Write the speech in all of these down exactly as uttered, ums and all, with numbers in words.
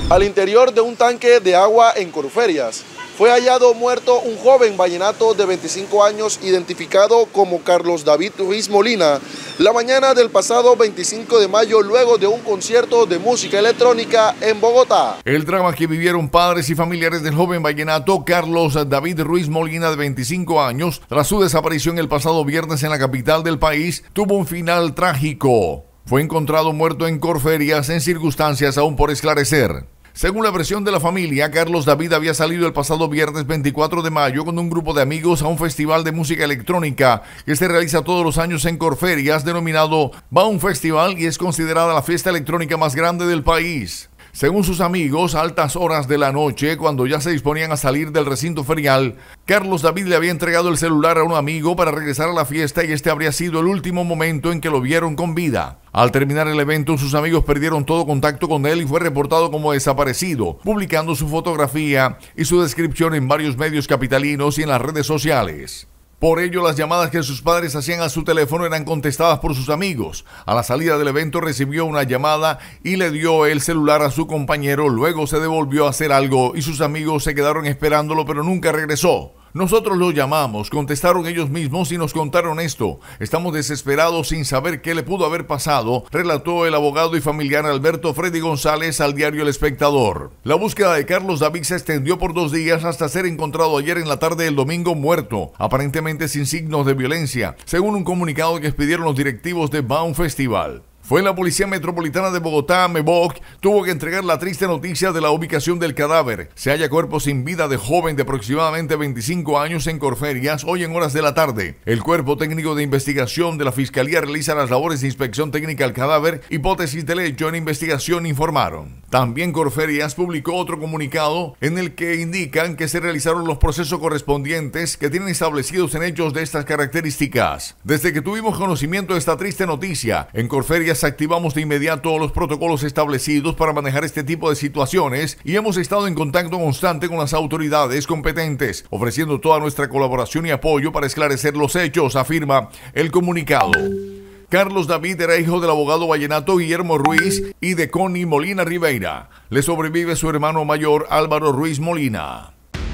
Al interior de un tanque de agua en Corferias, fue hallado muerto un joven vallenato de veinticinco años identificado como Carlos David Ruiz Molina la mañana del pasado veinticinco de mayo luego de un concierto de música electrónica en Bogotá. El drama que vivieron padres y familiares del joven vallenato Carlos David Ruiz Molina de veinticinco años tras su desaparición el pasado viernes en la capital del país tuvo un final trágico. Fue encontrado muerto en Corferias en circunstancias aún por esclarecer. Según la versión de la familia, Carlos David había salido el pasado viernes veinticuatro de mayo con un grupo de amigos a un festival de música electrónica que se realiza todos los años en Corferias, denominado Baum Festival, y es considerada la fiesta electrónica más grande del país. Según sus amigos, a altas horas de la noche, cuando ya se disponían a salir del recinto ferial, Carlos David le había entregado el celular a un amigo para regresar a la fiesta y este habría sido el último momento en que lo vieron con vida. Al terminar el evento, sus amigos perdieron todo contacto con él y fue reportado como desaparecido, publicando su fotografía y su descripción en varios medios capitalinos y en las redes sociales. Por ello, las llamadas que sus padres hacían a su teléfono eran contestadas por sus amigos. A la salida del evento recibió una llamada y le dio el celular a su compañero, luego se devolvió a hacer algo y sus amigos se quedaron esperándolo pero nunca regresó. Nosotros lo llamamos, contestaron ellos mismos y nos contaron esto. Estamos desesperados sin saber qué le pudo haber pasado, relató el abogado y familiar Alberto Freddy González al diario El Espectador. La búsqueda de Carlos David se extendió por dos días hasta ser encontrado ayer en la tarde del domingo muerto, aparentemente sin signos de violencia, según un comunicado que expidieron los directivos de Baum Festival. Fue la Policía Metropolitana de Bogotá, MEBOC, tuvo que entregar la triste noticia de la ubicación del cadáver. Se halla cuerpo sin vida de joven de aproximadamente veinticinco años en Corferias, hoy en horas de la tarde. El Cuerpo Técnico de Investigación de la Fiscalía realiza las labores de inspección técnica al cadáver, hipótesis del hecho en investigación informaron. También Corferias publicó otro comunicado en el que indican que se realizaron los procesos correspondientes que tienen establecidos en hechos de estas características. Desde que tuvimos conocimiento de esta triste noticia, en Corferias activamos de inmediato los protocolos establecidos para manejar este tipo de situaciones y hemos estado en contacto constante con las autoridades competentes, ofreciendo toda nuestra colaboración y apoyo para esclarecer los hechos, afirma el comunicado. Carlos David era hijo del abogado vallenato Guillermo Ruiz y de Connie Molina Ribeira. Le sobrevive su hermano mayor Álvaro Ruiz Molina.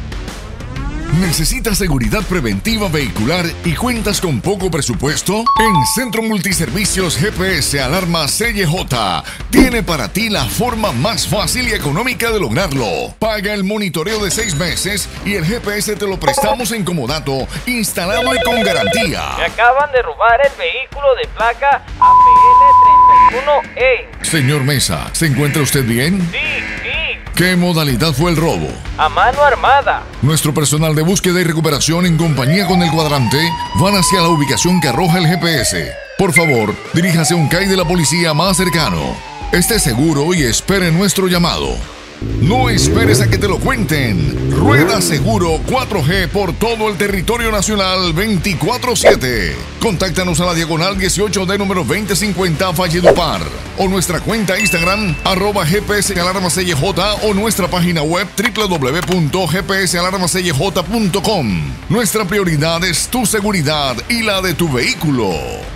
¿Necesitas seguridad preventiva vehicular y cuentas con poco presupuesto? En Centro Multiservicios G P S Alarma C Y J tiene para ti la forma más fácil y económica de lograrlo. Paga el monitoreo de seis meses y el G P S te lo prestamos en comodato, instalable con garantía. Me acaban de robar el vehículo de placa A P L treinta y uno E. Señor Mesa, ¿se encuentra usted bien? Sí, sí. ¿Qué modalidad fue el robo? A mano armada. Nuestro personal de búsqueda y recuperación en compañía con el cuadrante van hacia la ubicación que arroja el G P S. Por favor, diríjase a un C A I de la policía más cercano. Esté seguro y espere nuestro llamado. No esperes a que te lo cuenten. Rueda Seguro cuatro G por todo el territorio nacional veinticuatro siete. Contáctanos a la diagonal dieciocho D número veinte cincuenta Valledupar o nuestra cuenta Instagram arroba G P S Alarma C Y J o nuestra página web w w w punto g p s alarma c y j punto com. Nuestra prioridad es tu seguridad y la de tu vehículo.